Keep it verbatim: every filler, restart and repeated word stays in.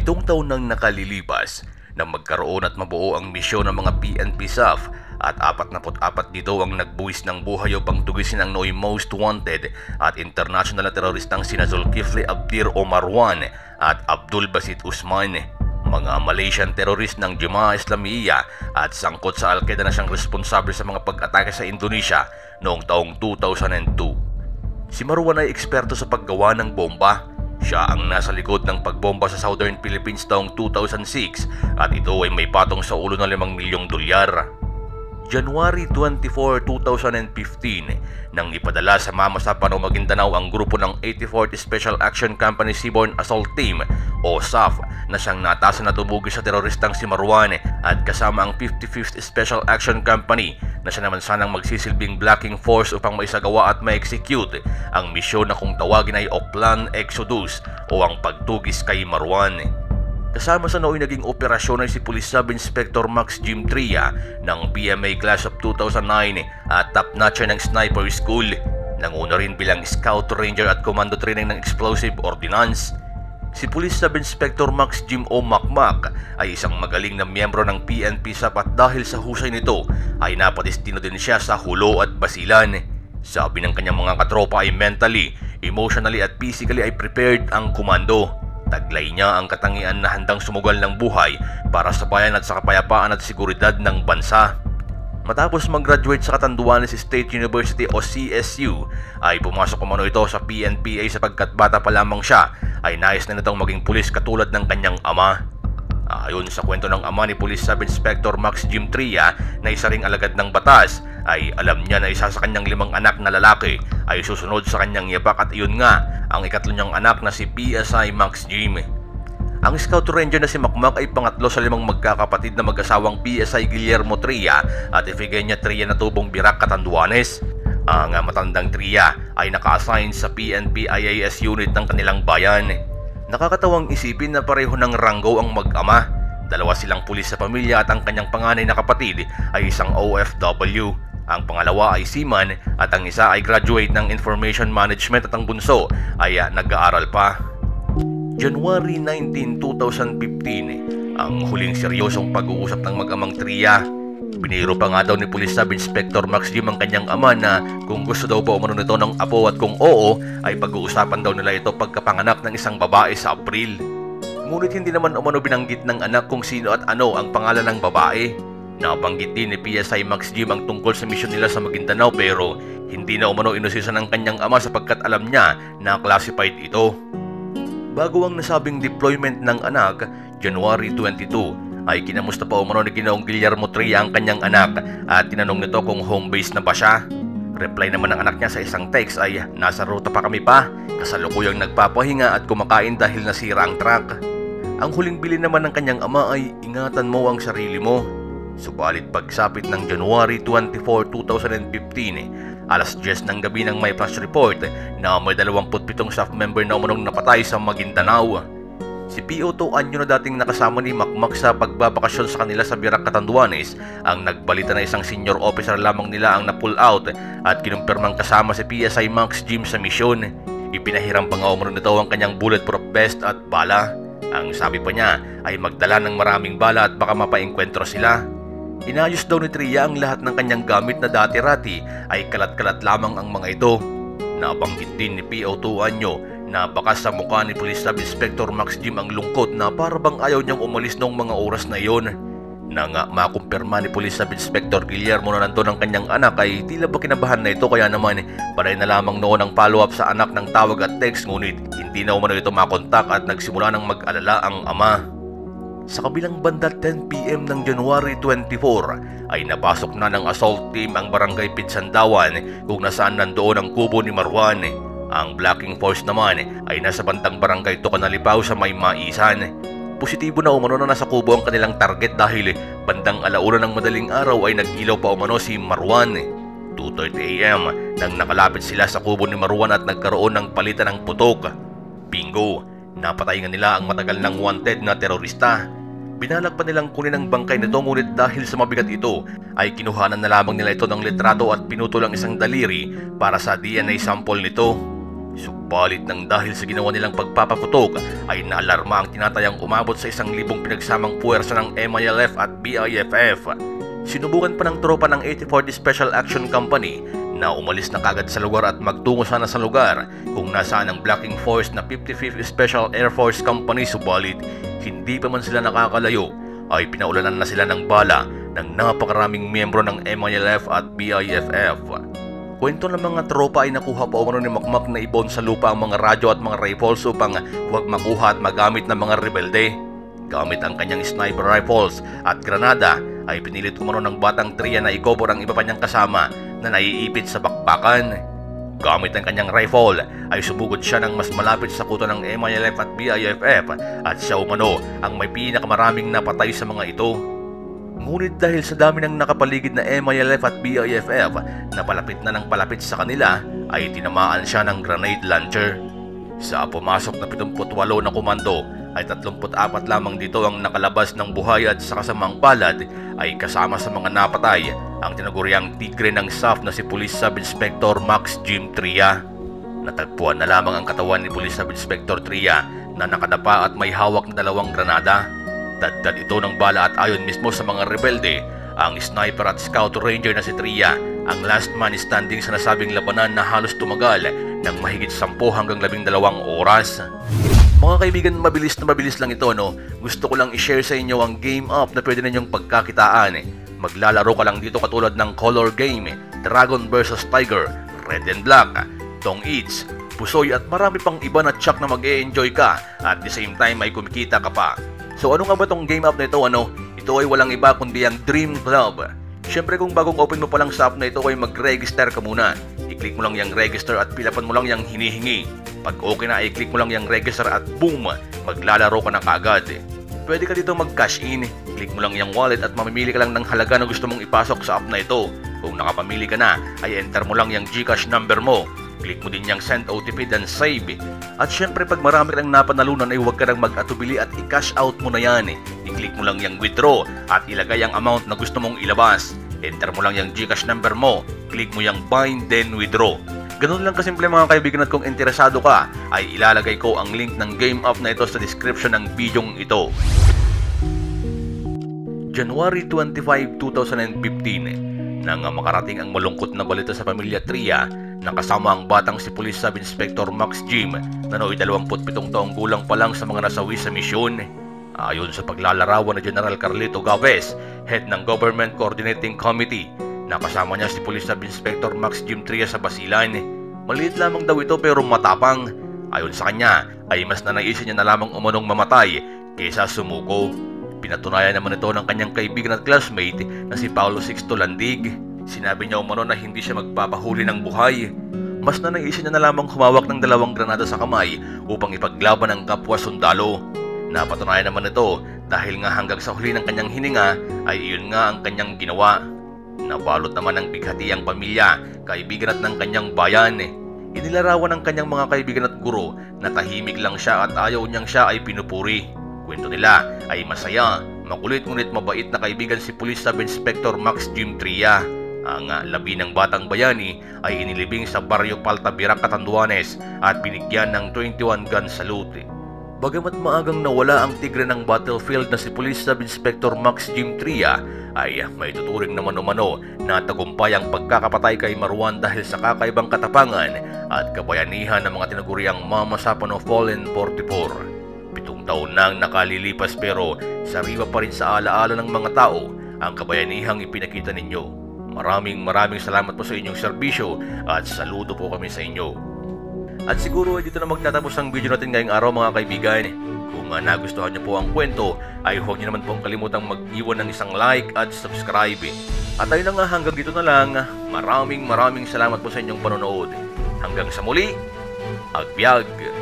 Pitong taon nang nakalilipas nang magkaroon at mabuo ang misyon ng mga P N P S A F at apat na apat dito ang nagbuwis ng buhay upang tugisin ang nooy most wanted at international na teroristang sina Zulkifli Abdir o Marwan at Abdul Basit Usman, mga Malaysian terrorist ng Jemaah Islamiyah at sangkot sa Al-Qaeda na siyang responsable sa mga pag-atake sa Indonesia noong taong two thousand two. Si Marwan ay eksperto sa paggawa ng bomba. Siya ang nasa likod ng pagbomba sa Southern Philippines taong two thousand six at ito ay may patong sa ulo ng limang milyong dolyar. January twenty-fourth, two thousand fifteen, nang ipadala sa Mamasapan o Maguindanao ang grupo ng eighty-fourth Special Action Company Seaborne Assault Team o S A F na siyang natasan na tumugi sa teroristang si Marwan at kasama ang fifty-fifth Special Action Company na siya naman sanang magsisilbing blocking force upang maisagawa at ma-execute ang misyon na kung tawagin ay Oplan Exodus o ang pagtugis kay Marwan. Kasama sa nooy naging operasyon ay si Police Sub-Inspector Max Jim Tria ng B M A Class of two thousand nine at top-notcher ng Sniper School. Nanguna rin bilang Scout Ranger at Commando Training ng Explosive Ordnance. Si Police Sub-Inspector Max Jim O. Makmak ay isang magaling na miyembro ng P N P S A F at dahil sa husay nito ay napadestino din siya sa Hulo at Basilan. Sabi ng kanyang mga katropa ay mentally, emotionally at physically ay prepared ang komando. Taglay niya ang katangian na handang sumugal ng buhay para sa bayan at sa kapayapaan at seguridad ng bansa. Matapos mag-graduate sa Catanduanes State University o C S U, ay pumasok umano ito sa P N P A sapagkat bata pa lamang siya ay nais na nitong maging pulis katulad ng kanyang ama. Ayon sa kwento ng ama ni Police Sub-Inspector Max Jim Tria na isa ring alagad ng batas, ay alam niya na isa sa kanyang limang anak na lalaki ay susunod sa kanyang yapak at iyon nga ang ikatlo niyang anak na si P S I Max Jim. Ang Scout Ranger na si Makmak ay pangatlo sa limang magkakapatid na mag-asawang P S I Guillermo Tria at Ifigenia Tria na tubong Birak, Catanduanes. Ang matandang Tria ay naka-assign sa P N P I A S unit ng kanilang bayan. Nakakatawang isipin na pareho ng ranggo ang mag-ama. Dalawa silang pulis sa pamilya at ang kanyang panganay na kapatid ay isang O F W. Ang pangalawa ay seaman at ang isa ay graduate ng Information Management at ang bunso ay uh, nag-aaral pa. January nineteenth, two thousand fifteen, ang huling seryosong pag-uusap ng mag-amang Tria. Biniro pa nga daw ni Police Sub-Inspector Max Jim ang kanyang ama na kung gusto daw pa umano nito ng apo at kung oo ay pag-uusapan daw nila ito pagkapanganak ng isang babae sa Abril. Ngunit hindi naman umano binanggit ng anak kung sino at ano ang pangalan ng babae. Nabanggit din ni P S I Max Jim ang tungkol sa misyon nila sa Maguindanao pero hindi na umano inusisa ng kanyang ama sapagkat alam niya na classified ito. Bago ang nasabing deployment ng anak, January twenty-second, ay kinamusta pa umano ni Ginoong Guillermo Tria ang kanyang anak at tinanong nito kung home base na ba siya. Reply naman ng anak niya sa isang text ay nasa ruta pa kami pa, kasalukuyang nagpapahinga at kumakain dahil nasira ang truck. Ang huling bilin naman ng kanyang ama ay ingatan mo ang sarili mo. Subalit pagsapit ng January twenty-fourth, two thousand fifteen, alas diyes ng gabi nang may flash report na may dalawampu't pitong staff member na umanong napatay sa Maguindanao. Si P O two Anyo na dating nakasama ni Makmak sa pagbabakasyon sa kanila sa Birak, Catanduanes ang nagbalita na isang senior officer lamang nila ang na-pull out at kinumpirmang kasama si P S I Max Jim sa misyon. Ipinahiram pa nga umano nito ang kanyang bulletproof vest at bala. Ang sabi pa niya ay magdala ng maraming bala at baka mapaengkwentro sila. Inayos daw ni Tria ang lahat ng kanyang gamit na dati-rati ay kalat-kalat lamang ang mga ito. Nabanggit din ni P O two Anyo na baka sa mukha ni Police Sub-Inspector Max Jim ang lungkot na parabang ayaw niyang umalis noong mga oras na iyon. Na nga makumpirma ni Police Sub-Inspector Guillermo na nandun ang kanyang anak ay tila ba kinabahan na ito kaya naman panay na lamang noon ang follow-up sa anak ng tawag at text ngunit hindi na umano ito makontak at nagsimula ng mag-alala ang ama. Sa kabilang banda ten P M ng January twenty-fourth ay napasok na ng assault team ang barangay Pitsandawan kung nasaan nandoon ang kubo ni Marwan. Ang blocking force naman ay nasa bandang barangay Tocanalipaw sa May Maisan. Positibo na umano na nasa kubo ang kanilang target dahil bandang alauna ng madaling araw ay nag-ilaw pa umano si Marwan. two thirty A M nang nakalapit sila sa kubo ni Marwan at nagkaroon ng palitan ng putok. Bingo! Napatay nga nila ang matagal ng wanted na terorista. Binalak pa nilang kunin ang bangkay nito ngunit dahil sa mabigat ito ay kinuhanan na lamang nila ito ng litrato at pinutol ang isang daliri para sa D N A sample nito. Subalit nang dahil sa ginawa nilang pagpapaputok ay naalarma ang tinatayang umabot sa isang libong pinagsamang puwersa ng M I L F at B I F F. Sinubukan pa ng tropa ng eighty-fourth Special Action Company na umalis na kagad sa lugar at magtungo sana sa lugar kung nasaan ang blocking force na fifty-fifth Special Air Force Company, subalit hindi pa man sila nakakalayo ay pinaulanan na sila ng bala ng napakaraming miyembro ng M I L F at B I F F. Kwento ng mga tropa ay nakuha pa umano ni Makmak na ibon sa lupa ang mga radyo at mga rifles upang huwag makuha at magamit ng mga rebelde. Gamit ang kanyang sniper rifles at granada ay pinilit umano ng batang Tria na i-cover ang iba pa niyang kasama na naiipit sa bakbakan. Gamit ang kanyang rifle ay sumugod siya ng mas malapit sa kuto ng M I L F at B I F F at siya umano ang may pinakamaraming napatay sa mga ito. Ngunit dahil sa dami ng nakapaligid na M I L F at B I F F na palapit na ng palapit sa kanila ay tinamaan siya ng grenade launcher. Sa pumasok na pitungput walo na komando ay tatlumpu't apat lamang dito ang nakalabas ng buhay at sa kasamang palad ay kasama sa mga napatay ang tinaguriang tigre ng S A F na si Police Sub-Inspector Max Jim Tria. Natagpuan na lamang ang katawan ni Police Sub-Inspector Tria na nakadapa at may hawak na dalawang granada. Dagdag ito ng bala at ayon mismo sa mga rebelde, ang sniper at scout ranger na si Tria ang last man standing sa nasabing labanan na halos tumagal ng mahigit sampu hanggang labing dalawang oras. Mga kaibigan, mabilis na mabilis lang ito, no? Gusto ko lang i-share sa inyo ang game up na pwede ninyong pagkakitaan. Maglalaro ka lang dito katulad ng color game, Dragon versus Tiger, Red and Black, Tong Eats, Pusoy at marami pang iba na tsak na mag-e-enjoy ka at the same time ay kumikita ka pa. So ano nga ba tong game app na ito? Ano? Ito ay walang iba kundi ang Dream Club. Siyempre kung bagong open mo pa lang sa app na ito ay mag-register ka muna. I-click mo lang yung register at pilapan mo lang yung hinihingi. Pag okay na, i-click mo lang yung register at boom! Maglalaro ka na kaagad. Pwede ka dito mag-cash in. Click mo lang yung wallet at mamimili ka lang ng halaga na gusto mong ipasok sa app na ito. Kung nakapamili ka na, ay enter mo lang yung GCash number mo. Click mo din yung send O T P then save. At syempre pag marami kang napanalunan ay huwag ka nang mag-atubili at i-cash out mo na yan. I-click mo lang yung withdraw at ilagay ang amount na gusto mong ilabas. Enter mo lang yung GCash number mo. Click mo yung bind then withdraw. Ganun lang kasimple mga kaibigan, at kung interesado ka ay ilalagay ko ang link ng game app na ito sa description ng bidyong ito. January twenty-fifth, twenty fifteen nang makarating ang malungkot na balita sa pamilya Tria na kasama ang batang si Police Sub-Inspector Max Jim na nooy dalawampu't pitong taong gulang pa lang sa mga nasawi sa misyon. Ayon sa paglalarawan ni General Carlito Gavez, head ng Government Coordinating Committee, nakasama niya si Police Sub-Inspector Max Jim Tria sa basilan. Maliit lamang daw ito pero matapang. Ayon sa kanya ay mas nanaisin niya na lamang umunong mamatay kaysa sumuko. Pinatunayan naman ito ng kanyang kaibigan at classmate na si Paulo Sixto Landig. Sinabi niya umano na hindi siya magpapahuli ng buhay. Mas nanaisin niya na lamang humawak ng dalawang granada sa kamay upang ipaglaban ang kapwa sundalo. Napatunayan naman ito dahil nga hanggang sa huli ng kanyang hininga ay iyon nga ang kanyang ginawa. Nabalot naman ng bighati ang pamilya, kaibigan at ng kanyang bayan. Inilarawan ng kanyang mga kaibigan at guro na tahimik lang siya at ayaw niyang siya ay pinupuri. Kwento nila ay masaya, makulit ngunit mabait na kaibigan si Police Sub-Inspector Max Jim Tria. Ang labi ng batang bayani ay inilibing sa Barrio Paltabirac, Catanduanes at binigyan ng twenty-one gun salute. Bagamat maagang nawala ang tigre ng battlefield na si Police Sub-Inspector Max Jim Tria, ay may tuturing naman umano na tagumpay ang pagkakapatay kay Marwan dahil sa kakaibang katapangan at kabayanihan ng mga tinaguriang Mama Sapano Fallen forty-four. Pitong taon nang nakalilipas pero sariwa pa rin sa alaala ng mga tao ang kabayanihang ipinakita ninyo. Maraming maraming salamat po sa inyong serbisyo at saludo po kami sa inyo. At siguro ay dito na magtatapos ang video natin ngayong araw mga kaibigan. Kung uh, nagustuhan niyo po ang kwento ay huwag niyo naman pong kalimutang mag-iwan ng isang like at subscribe. At ayun na nga, hanggang dito na lang. Maraming maraming salamat po sa inyong panonood. Hanggang sa muli, agbyag!